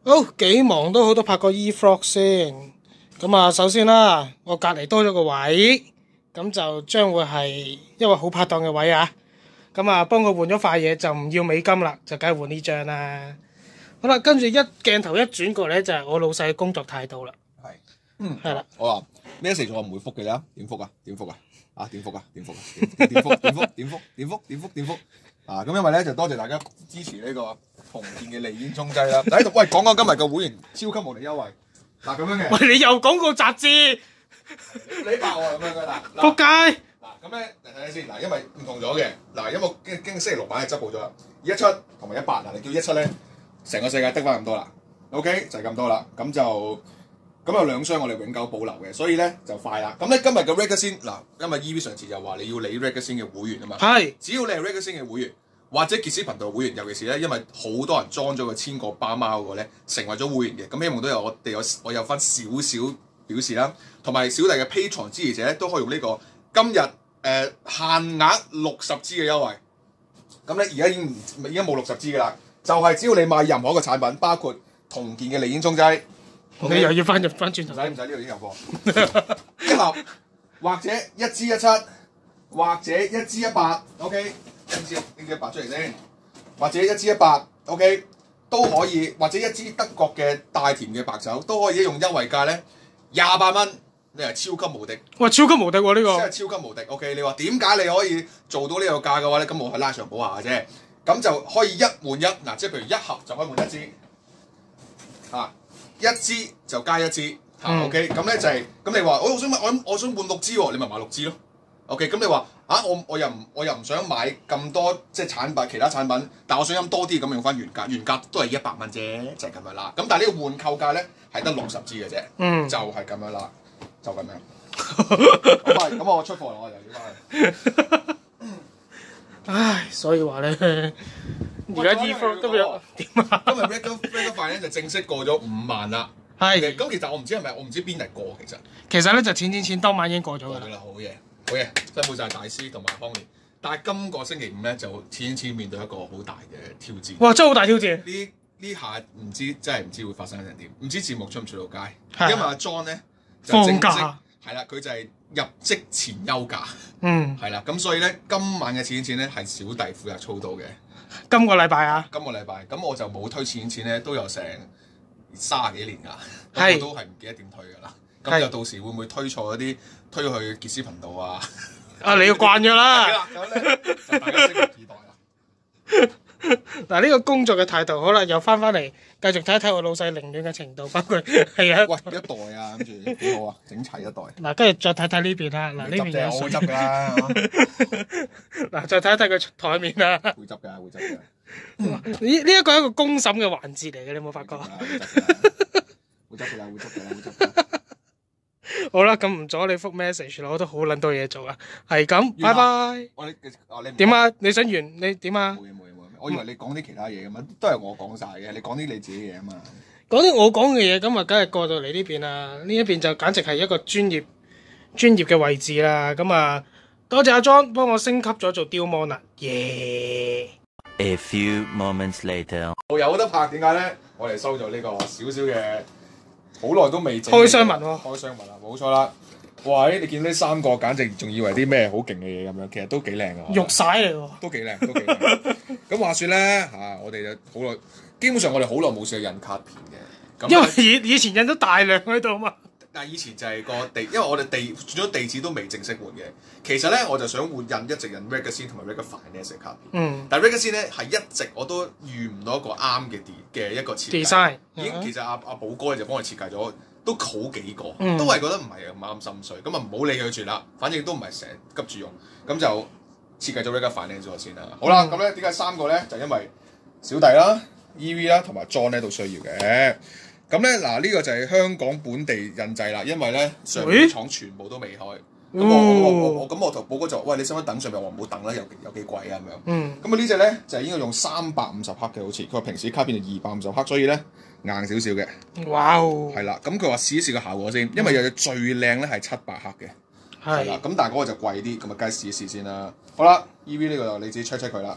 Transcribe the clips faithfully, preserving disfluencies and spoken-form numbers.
好幾忙都好多拍個 E-Vlog 先。咁啊，首先啦，我隔離多咗個位，咁就將會係一個好拍檔嘅位啊。咁啊，幫佢換咗塊嘢就唔要美金啦，就梗係換呢張啦。好啦，跟住一鏡頭一轉過嚟就係我老細嘅工作態度啦。 係，嗯， 係啦。 我話 message 我唔會覆嘅啦，點覆啊？點覆啊？啊點覆啊？點覆啊？點覆？點覆？點覆？點覆？點覆？點覆？啊咁因為咧就多謝大家支持呢個同健嘅利煙中劑啦。喺度喂講講今日嘅會員超級無敵優惠。嗱咁樣嘅。 喂，你又廣告雜誌？ 你爆我咁樣嘅嗱。 仆街！ 嗱咁咧，嚟睇睇先。嗱，因為唔同咗嘅。嗱，因為我經經星期六版係執好咗啦。一七同埋一八，嗱你叫一七咧，成個世界得翻咁多啦。OK，就係咁多啦。咁就咁有兩箱我哋永久保留嘅，所以咧就快啦。咁咧今日嘅 Ragazine 嗱，因為 E V 上次就話你要理 Ragazine 嘅會員啊嘛。 係。只要你係 Ragazine 嘅會員，或者傑斯頻道會員，尤其是咧，因為好多人裝咗個千個巴貓嗰個咧，成為咗會員嘅。咁希望都有我哋有我有翻少少表示啦，同埋小弟嘅 Patreon 支持者咧都可以用呢、這個今日誒、呃、限額六十支嘅優惠。咁咧而家已經已經冇六十支㗎啦，就係、是、只要你買任何一個產品，包括同健嘅利煙中劑， 你又要翻入翻轉頭， 唔使唔使呢度已經有貨一盒，或者一支一七，或者一支一八 ，OK， 一支拎支一八出嚟先，或者一支一八 ，OK， 都可以，或者一支德國嘅大甜嘅白酒都可以用優惠價咧廿八蚊，你係超級無敵。 哇！超級無敵喎呢個， 真係超級無敵。OK， 你話點解你可以做到呢個價嘅話咧？咁我係拉長補下嘅啫，咁就可以一換一嗱，即係譬如一盒就可以換一支，啊，一支就加一支。嗯、OK， 咁咧就係、是、咁你話，我我想買我我想換六支喎，你咪買六支咯。OK， 咁你話啊，我我又唔我又唔想買咁多即係產品其他產品，但我想飲多啲咁用翻原價，原價都係一百蚊啫，就係、是、咁樣啦。咁但係呢個換購價咧係得六十支嘅啫，嗯、就係咁樣啦，就咁樣。好快，咁我出貨啦，我就要翻去。 唉，所以話咧，而家 E-Vlog 都有點啊？ 今日 Ragazine Ragazine 咧就正式過咗五萬啦。係，咁其實我唔知係咪，我唔知邊日過其實。 其實咧就錢錢錢當晚已經過咗㗎啦。 好嘢，好嘢，辛苦晒大師同埋方年。但係今個星期五咧就錢錢錢面對一個好大嘅挑戰。 哇！真係好大挑戰。 呢呢下唔知真係唔知會發生成點，唔知節目出唔出到街。因為阿 John 咧放假。 係啦，佢就係入職前休假。 嗯。 係啦，咁所以咧今晚嘅錢錢錢咧係小弟負責操刀嘅。 今個禮拜啊？ 今個禮拜，咁我就冇推錢錢咧，都有成三十幾年㗎，咁我都係唔記得點推㗎啦。咁就到時會唔會推錯嗰啲推去傑斯頻道啊？ 啊，你要慣咗啦。 咁咧就大家拭目以待啦。 嗱，呢個工作嘅態度，好啦，又翻返嚟繼續睇一睇我老細凌亂嘅程度，包括係啊。 喂，一袋啊，跟住幾好啊，整齊一袋。 嗱，跟住再睇睇呢邊啦。嗱，呢邊有水。我會執㗎啦。 嗱，再睇一睇佢台面啦。 會執㗎，會執㗎。 呢呢一個係一個公審嘅環節嚟嘅，你有冇發覺？ 會執㗎啦，會執㗎啦，會執㗎。 好啦，咁唔阻你覆 message 啦，我都好撚多嘢做啊，係咁，拜拜。 我你哦你點啊？你想完你點啊？ 冇嘢冇嘢冇嘢，我以為你講啲其他嘢咁嘛，都係我講晒嘅，你講啲你自己嘢啊嘛。 講啲我講嘅嘢，咁啊，梗係過到嚟呢邊啦。呢一邊就簡直係一個專業專業嘅位置啦。咁啊，多謝阿 John 幫我升級咗做雕芒啦，耶！ A few moments later， 我有得拍，點解咧？我哋收咗呢個少少嘅，好耐都未整開箱文喎， 開箱文啊，冇錯啦。喂，你見到呢三個，簡直仲以為啲咩好勁嘅嘢咁樣，其實都幾靚啊！ 玉璽嚟喎， 都幾靚，都幾靚。咁話説咧嚇，我哋就好耐，基本上我哋好耐冇試過印卡片嘅。 因為以以前印咗大量喺度嘛。 但係以前就係個地，因為我哋地轉咗地址都未正式換嘅。其實咧，我就想換印一直印 Ragazine 同埋 Ragazine Finance 嘅卡片。嗯。但係 Ragazine 咧係一直我都遇唔到一個啱嘅嘅一個設計。 design 已經其實阿阿寶哥就幫我設計咗，都好幾個，嗯、都係覺得唔係咁啱心水。咁啊唔好理佢住啦，反正都唔係成日急住用，咁就設計咗 Ragazine Finance 咗先啦。好啦，咁咧點解三個咧？就因為小弟啦、E V 啦同埋 John 咧都需要嘅。咁咧嗱，呢、這個就係香港本地印製啦，因為咧上面啲廠全部都未開。咁、欸、我我我我咁我同寶哥就話：喂，你使唔使等上面？我話唔好等啦，有有幾貴啊咁樣。嗯。咁啊呢隻咧就係應該用三百五十克嘅，好似佢話平時卡片就二百五十克，所以咧硬少少嘅。哇哦！係啦，咁佢話試一試個效果先，因為有隻最靚咧係七百克嘅。係。係啦，咁但係嗰個就貴啲，咁啊梗係試一試先啦。好啦 ，E V 呢個就你自己 check check 佢啦。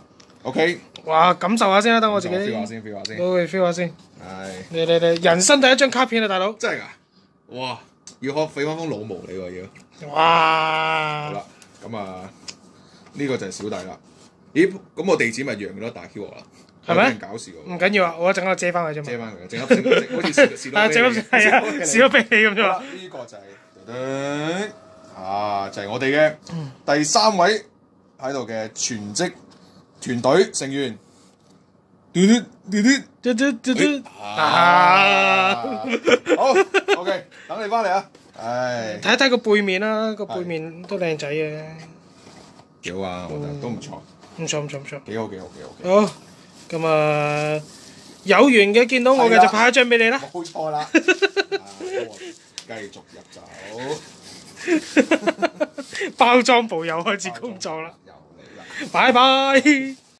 OK， 哇，感受下先啦，等我自己。 feel 下先，feel 下先。 我 feel 下先。 係嚟嚟嚟，人生第一張卡片啊，大佬。 真係㗎！哇，要學俾翻封老毛你喎要。 哇！ 好啦，咁啊呢個就係小弟啦。咦，咁我地址咪讓咗大 Q 我啦？ 係咪？ 有啲人搞笑喎。 唔緊要啊，我一陣間借翻佢啫嘛。 借翻佢，整粒整好似士士多啊， 啤梨借粒係啊，士多啤梨咁啫嘛。 呢個就係噔啊，就係我哋嘅第三位喺度嘅全職團隊成員。嘟嘟嘟嘟嘟嘟嘟嘟啊！ 啊！ 好 ，OK，等你翻嚟啊！唉， 睇一睇個背面啦，個背面都靚仔嘅。 幾好啊，我覺得都唔錯， 唔錯唔錯唔錯。 幾好幾好幾好。 好，咁啊有緣嘅見到我嘅就派一張俾你啦。 冇錯啦，啊我繼續入走， 包裝部又開始工作啦， 又嚟啦。 拜拜。